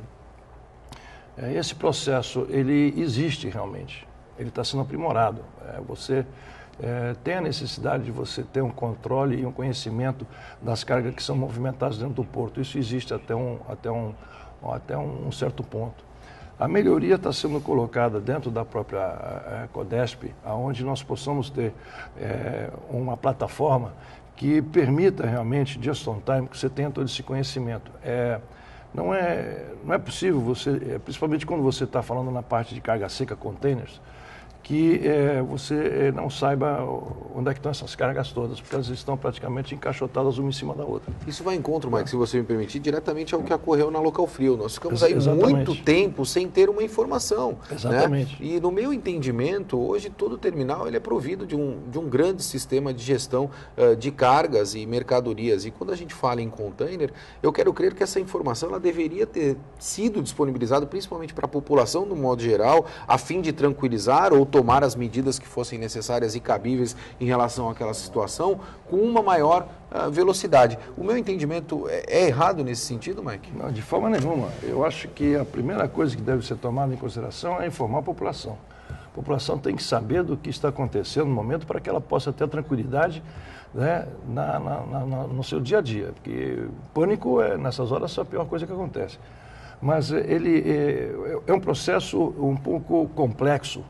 É, esse processo, ele existe realmente, ele está sendo aprimorado. É, você é, tem a necessidade de você ter um controle e um conhecimento das cargas que são movimentadas dentro do porto. Isso existe até um, até um, até um certo ponto. A melhoria está sendo colocada dentro da própria é, Codesp, onde nós possamos ter é, uma plataforma que permita realmente, just on time, que você tenha todo esse conhecimento. É, não, é, não é possível você, principalmente quando você está falando na parte de carga seca, containers, que é, você não saiba onde é que estão essas cargas todas, porque elas estão praticamente encaixotadas uma em cima da outra. Isso vai em encontro, Mike, se você me permitir, diretamente ao que ocorreu na Local Frio. Nós ficamos Ex aí exatamente. muito tempo sem ter uma informação. Exatamente. Né? E no meu entendimento, hoje todo terminal ele é provido de um, de um grande sistema de gestão uh, de cargas e mercadorias. E quando a gente fala em container, eu quero crer que essa informação ela deveria ter sido disponibilizada principalmente para a população, no modo geral, a fim de tranquilizar ou tomar as medidas que fossem necessárias e cabíveis em relação àquela situação com uma maior uh, velocidade. O meu entendimento é, é errado nesse sentido, Mike? Não, de forma nenhuma. Eu acho que a primeira coisa que deve ser tomada em consideração é informar a população. A população tem que saber do que está acontecendo no momento para que ela possa ter tranquilidade, né, na, na, na, no seu dia a dia. Porque pânico, é, nessas horas, é a pior coisa que acontece. Mas ele é, é um processo um pouco complexo.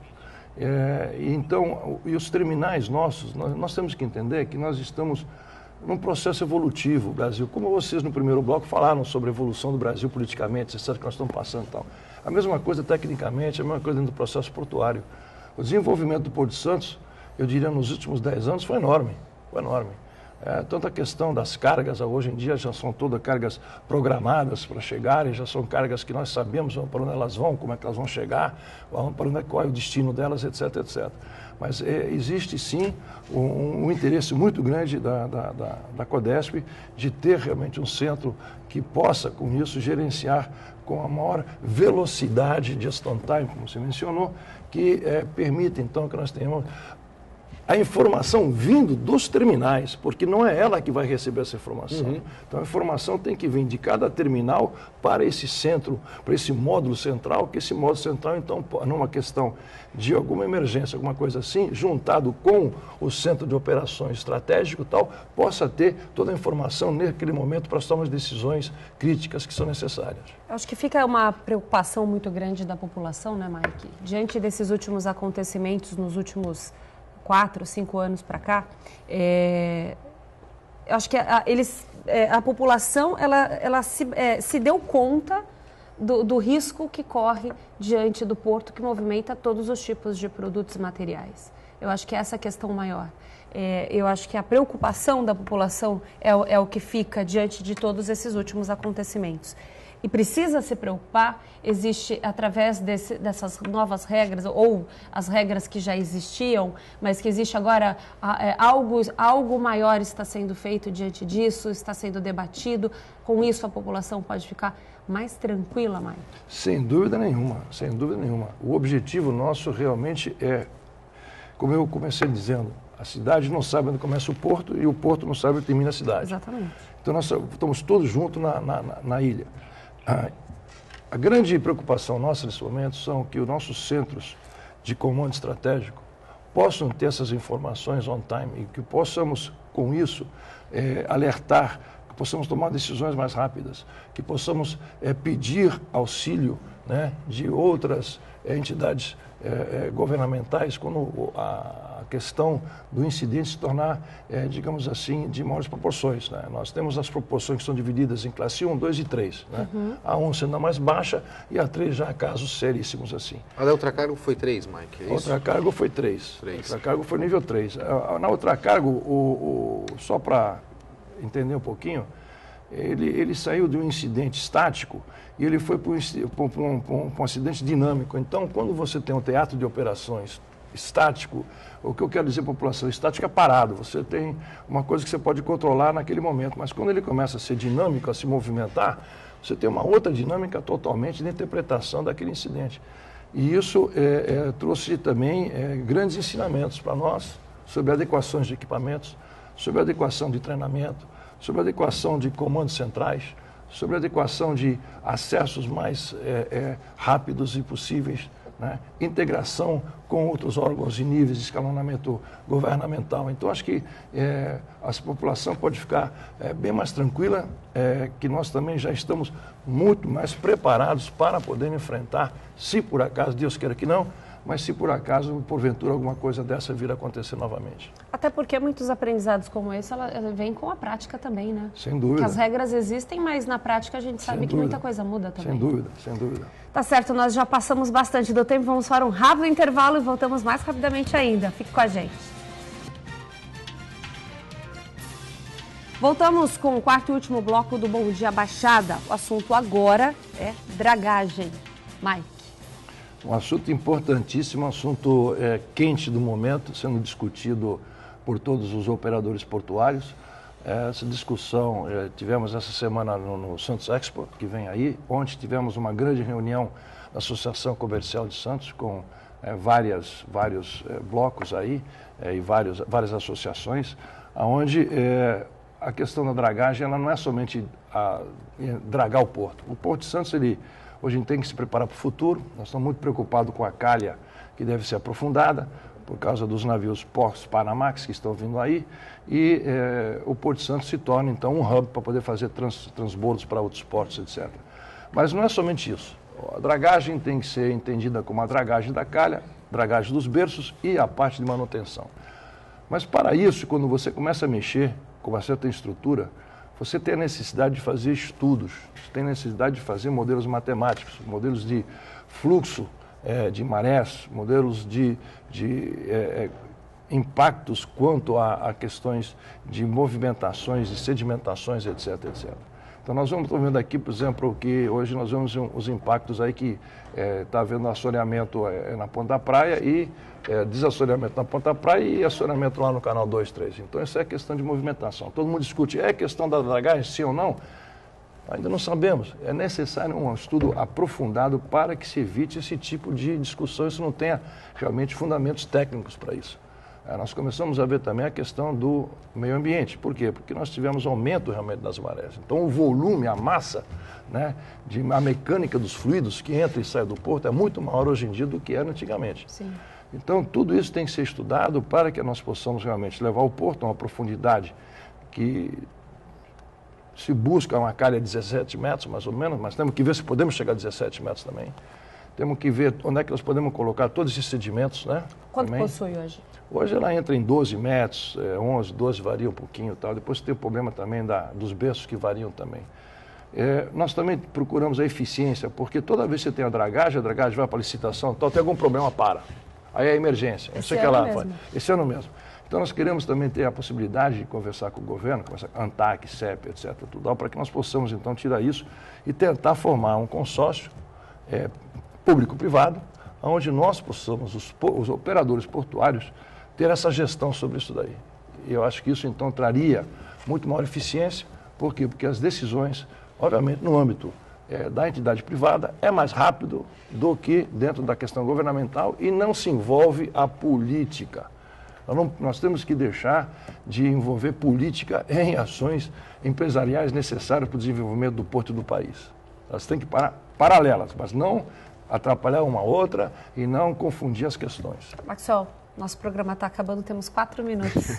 É, então, e os terminais nossos, nós, nós temos que entender que nós estamos num processo evolutivo, Brasil. Como vocês no primeiro bloco falaram sobre a evolução do Brasil politicamente, etc., que nós estamos passando e tal. A mesma coisa tecnicamente, a mesma coisa dentro do processo portuário. O desenvolvimento do Porto de Santos, eu diria, nos últimos dez anos foi enorme, foi enorme. É, tanto a questão das cargas, hoje em dia já são todas cargas programadas para chegarem, já são cargas que nós sabemos para onde elas vão, como é que elas vão chegar, para onde, qual é o destino delas, etc, etcétera. Mas é, existe sim um, um interesse muito grande da, da, da, da Codesp de ter realmente um centro que possa, com isso, gerenciar com a maior velocidade de just on time, como você mencionou, que é, permita então que nós tenhamos a informação vindo dos terminais, porque não é ela que vai receber essa informação. Uhum. Então a informação tem que vir de cada terminal para esse centro, para esse módulo central, que esse módulo central, então, numa questão de alguma emergência, alguma coisa assim, juntado com o centro de operações estratégico e tal, possa ter toda a informação naquele momento para as tomas de decisões críticas que são necessárias. Eu acho que fica uma preocupação muito grande da população, né, Mike? Diante desses últimos acontecimentos, nos últimos quatro, cinco anos para cá, é, eu acho que a, eles, é, a população ela, ela se, é, se deu conta do, do risco que corre diante do porto que movimenta todos os tipos de produtos e materiais. Eu acho que essa é a questão maior. É, eu acho que a preocupação da população é, é o que fica diante de todos esses últimos acontecimentos. E precisa se preocupar, existe através desse, dessas novas regras, ou as regras que já existiam, mas que existe agora é, algo, algo maior está sendo feito diante disso, está sendo debatido. Com isso a população pode ficar mais tranquila, Maio? Sem dúvida nenhuma, sem dúvida nenhuma. O objetivo nosso realmente é, como eu comecei dizendo, a cidade não sabe onde começa o porto e o porto não sabe onde termina a cidade. Exatamente. Então nós estamos todos juntos na, na, na ilha. A, a grande preocupação nossa nesse momento são que os nossos centros de comando estratégico possam ter essas informações on time e que possamos, com isso, é, alertar possamos tomar decisões mais rápidas, que possamos é, pedir auxílio, né, de outras é, entidades é, é, governamentais quando a questão do incidente se tornar, é, digamos assim, de maiores proporções. Né? Nós temos as proporções que são divididas em classe um, dois e três. Né? Uhum. A um sendo a mais baixa e a três já casos seríssimos assim. A da ultracargo foi três, Mike, é isso? A ultracargo foi três. A ultracargo foi nível três. Na ultracargo, o, o, só para entender um pouquinho, ele, ele saiu de um incidente estático e ele foi para um, um, um acidente dinâmico. Então, quando você tem um teatro de operações estático, o que eu quero dizer para a população, estático é parado, você tem uma coisa que você pode controlar naquele momento, mas quando ele começa a ser dinâmico, a se movimentar, você tem uma outra dinâmica totalmente de interpretação daquele incidente. E isso é, é, trouxe também é, grandes ensinamentos para nós sobre adequações de equipamentos, sobre adequação de treinamento, sobre adequação de comandos centrais, sobre adequação de acessos mais é, é, rápidos e possíveis, né? Integração com outros órgãos de níveis de escalonamento governamental. Então, acho que é, a população pode ficar é, bem mais tranquila, é, que nós também já estamos muito mais preparados para poder enfrentar, se por acaso, Deus queira que não, mas se por acaso, porventura, alguma coisa dessa vir a acontecer novamente. Até porque muitos aprendizados como esse, ela, ela vem com a prática também, né? Sem dúvida. Porque as regras existem, mas na prática a gente sabe que muita coisa muda também. Sem dúvida, sem dúvida. Tá certo, nós já passamos bastante do tempo, vamos para um rápido intervalo e voltamos mais rapidamente ainda. Fique com a gente. Voltamos com o quarto e último bloco do Bom Dia Baixada. O assunto agora é dragagem. Mike. Um assunto importantíssimo, um assunto é, quente do momento, sendo discutido por todos os operadores portuários. Essa discussão é, tivemos essa semana no, no Santos Expo, que vem aí. Ontem tivemos uma grande reunião da Associação Comercial de Santos, com é, várias, vários é, blocos aí é, e vários, várias associações, onde é, a questão da dragagem ela não é somente a, a dragar o porto. O Porto de Santos, ele... Hoje a gente tem que se preparar para o futuro. Nós estamos muito preocupados com a calha que deve ser aprofundada por causa dos navios pós-Panamax que estão vindo aí. E eh, o Porto de Santos se torna, então, um hub para poder fazer trans, transbordos para outros portos, etcétera. Mas não é somente isso. A dragagem tem que ser entendida como a dragagem da calha, dragagem dos berços e a parte de manutenção. Mas para isso, quando você começa a mexer com uma certa estrutura, você tem a necessidade de fazer estudos, você tem a necessidade de fazer modelos matemáticos, modelos de fluxo é, de marés, modelos de, de é, impactos quanto a, a questões de movimentações, de sedimentações, etc, etcétera. Então nós vamos estar vendo aqui, por exemplo, que hoje nós vemos os impactos aí que está é, havendo assoreamento é, na Ponta da Praia e é, desassoreamento na Ponta da Praia e assoreamento lá no canal dois, três. Então isso é questão de movimentação. Todo mundo discute, é questão da dragagem, sim ou não? Ainda não sabemos. É necessário um estudo aprofundado para que se evite esse tipo de discussão, isso não tenha realmente fundamentos técnicos para isso. Nós começamos a ver também a questão do meio ambiente. Por quê? Porque nós tivemos aumento realmente das marés. Então, o volume, a massa, né, de, a mecânica dos fluidos que entra e sai do porto é muito maior hoje em dia do que era antigamente. Sim. Então, tudo isso tem que ser estudado para que nós possamos realmente levar o porto a uma profundidade que se busca uma calha de dezessete metros, mais ou menos, mas temos que ver se podemos chegar a dezessete metros também. Temos que ver onde é que nós podemos colocar todos esses sedimentos, né? Quanto também. Possui hoje? Hoje ela entra em doze metros, é, onze, doze varia um pouquinho e tal. Depois tem o problema também da, dos berços que variam também. É, nós também procuramos a eficiência, porque toda vez que você tem a dragagem, a dragagem vai para a licitação, então tem algum problema, para. Aí é emergência, não sei o que lá. Mesmo. Esse ano mesmo. Então nós queremos também ter a possibilidade de conversar com o governo, conversar com a ANTAC, C E P, etcétera, tudo, para que nós possamos então tirar isso e tentar formar um consórcio é, público-privado, onde nós possamos, os, os operadores portuários, ter essa gestão sobre isso daí. E eu acho que isso, então, traria muito maior eficiência. Por quê? Porque as decisões, obviamente, no âmbito é, da entidade privada, é mais rápido do que dentro da questão governamental e não se envolve a política. Nós, não, nós temos que deixar de envolver política em ações empresariais necessárias para o desenvolvimento do porto do país. Elas têm que parar paralelas, mas não atrapalhar uma outra e não confundir as questões. Maxwell, Nosso programa está acabando, temos quatro minutos.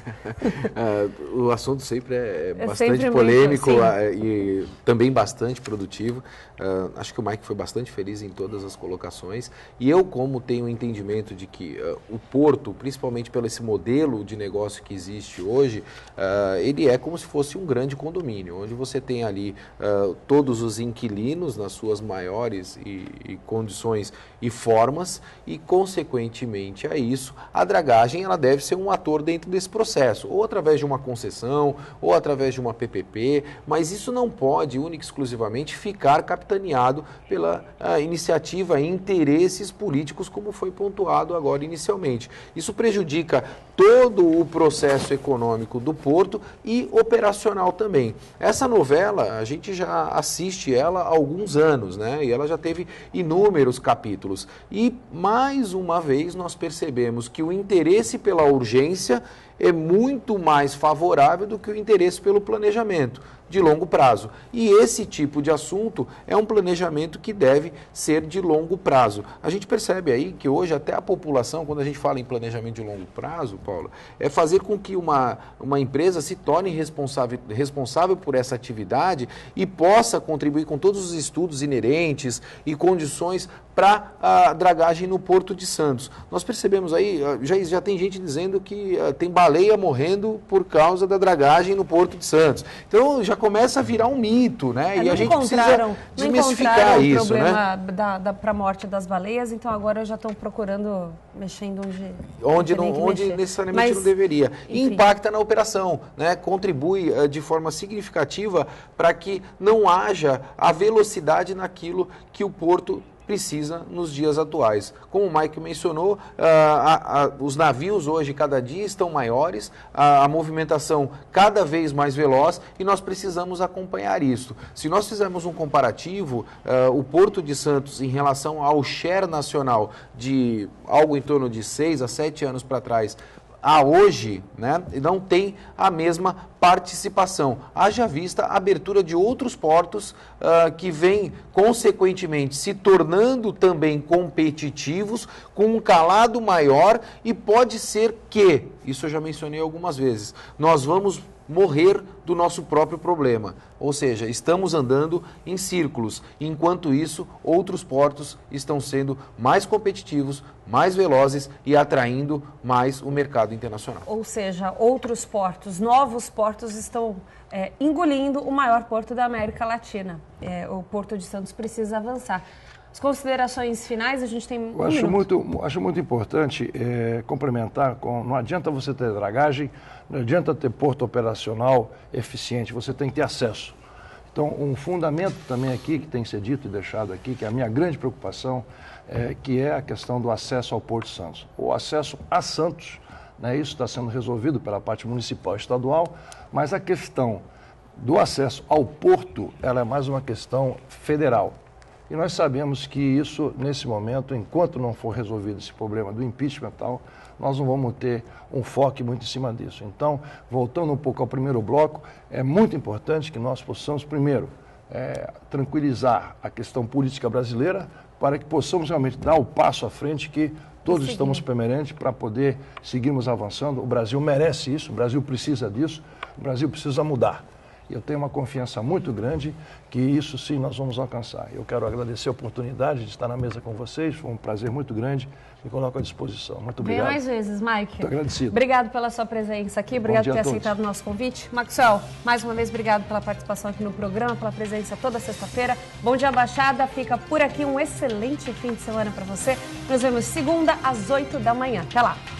uh, o assunto sempre é, é bastante sempre polêmico muito, uh, e também bastante produtivo. Uh, acho que o Mike foi bastante feliz em todas as colocações. E eu, como tenho o entendimento de que uh, o Porto, principalmente pelo esse modelo de negócio que existe hoje, uh, ele é como se fosse um grande condomínio, onde você tem ali uh, todos os inquilinos nas suas maiores e, e condições e formas e, consequentemente a isso, a dragagem ela deve ser um ator dentro desse processo, ou através de uma concessão, ou através de uma P P P, mas isso não pode, única e exclusivamente, ficar capitaneado pela uh, iniciativa e interesses políticos, como foi pontuado agora inicialmente. Isso prejudica todo o processo econômico do Porto e operacional também. Essa novela, a gente já assiste ela há alguns anos, né? E ela já teve inúmeros capítulos. E, mais uma vez, nós percebemos que o interesse pela urgência é muito mais favorável do que o interesse pelo planejamento de longo prazo. E esse tipo de assunto é um planejamento que deve ser de longo prazo. A gente percebe aí que hoje até a população, quando a gente fala em planejamento de longo prazo, Paulo, é fazer com que uma, uma empresa se torne responsável, responsável por essa atividade e possa contribuir com todos os estudos inerentes e condições para a dragagem no Porto de Santos. Nós percebemos aí, já, já tem gente dizendo que uh, tem baleia morrendo por causa da dragagem no Porto de Santos. Então já começa a virar um mito, né? É, e a gente precisa desmistificar isso, o problema, né? da, da, para a morte das baleias, então agora já estão procurando mexendo onde onde, não, onde mexer. necessariamente Mas, não deveria. E enfim. impacta na operação, né? Contribui uh, de forma significativa para que não haja a velocidade naquilo que o Porto precisa nos dias atuais. Como o Mike mencionou, uh, a, a, os navios hoje cada dia estão maiores, a, a movimentação cada vez mais veloz e nós precisamos acompanhar isso. Se nós fizermos um comparativo, uh, o Porto de Santos em relação ao share nacional de algo em torno de seis a sete anos para trás, a hoje, né, não tem a mesma participação. Haja vista a abertura de outros portos uh, que vêm, consequentemente, se tornando também competitivos, com um calado maior e pode ser que, isso eu já mencionei algumas vezes, nós vamos morrer do nosso próprio problema. Ou seja, estamos andando em círculos. Enquanto isso, outros portos estão sendo mais competitivos, mais velozes e atraindo mais o mercado internacional. Ou seja, outros portos, novos portos estão é, engolindo o maior porto da América Latina. É, o Porto de Santos precisa avançar. As considerações finais, a gente tem um Eu acho minuto. muito, acho muito importante é, complementar com, não adianta você ter dragagem, não adianta ter porto operacional eficiente, você tem que ter acesso. Então, um fundamento também aqui, que tem que ser dito e deixado aqui, que é a minha grande preocupação, é, que é a questão do acesso ao Porto de Santos. O acesso a Santos, né, isso está sendo resolvido pela parte municipal e estadual, mas a questão do acesso ao porto, ela é mais uma questão federal. E nós sabemos que isso, nesse momento, enquanto não for resolvido esse problema do impeachment e tal, nós não vamos ter um foco muito em cima disso. Então, voltando um pouco ao primeiro bloco, é muito importante que nós possamos, primeiro, é, tranquilizar a questão política brasileira para que possamos realmente dar o passo à frente que todos Seguir. estamos permanentes para poder seguirmos avançando. O Brasil merece isso, o Brasil precisa disso, o Brasil precisa mudar. Eu tenho uma confiança muito grande que isso sim nós vamos alcançar. Eu quero agradecer a oportunidade de estar na mesa com vocês, foi um prazer muito grande, me coloco à disposição. Muito obrigado. Venha mais vezes, Mike. Muito agradecido. Obrigado pela sua presença aqui, obrigado por ter aceitado o nosso convite. Maxwell, mais uma vez, obrigado pela participação aqui no programa, pela presença toda sexta-feira. Bom dia, Baixada, fica por aqui, um excelente fim de semana para você. Nos vemos segunda às oito da manhã. Até lá.